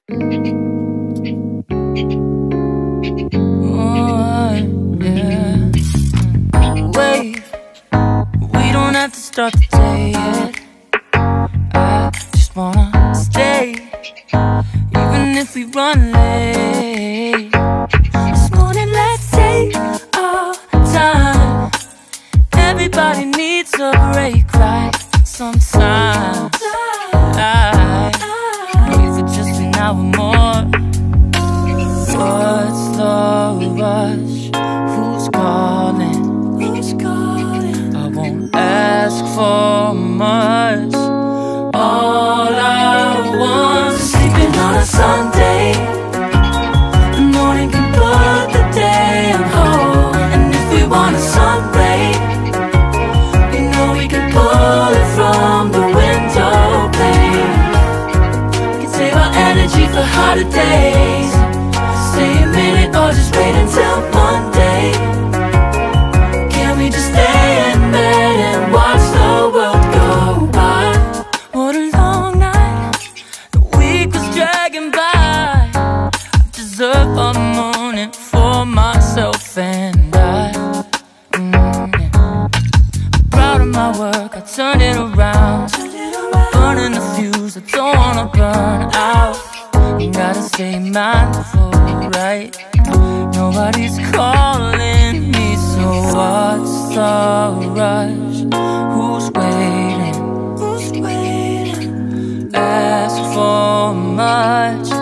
Yeah. Wait, we don't have to start the day yet. I just wanna stay, even if we run late. This morning, let's take our time. Everybody needs a break, right? Sometimes I wait for just an hour more. What's the rush? Who's calling? Who's calling? I won't ask for much. All I want is sleeping on a Sunday. The morning can put the day on hold. And if we want a sun ray, we know we can pull it from the window pane. We can save our energy for harder days. Stay a minute or just wait until Monday. Can we just stay in bed and watch the world go by? What a long night, the week was dragging by. I deserve a morning for myself and I. I'm proud of my work, I turned it around. I'm burning the fuse, I don't wanna burn out. You gotta stay mindful, right? Nobody's calling me, so what's the rush? Who's waiting? Who's waiting? Ask for much.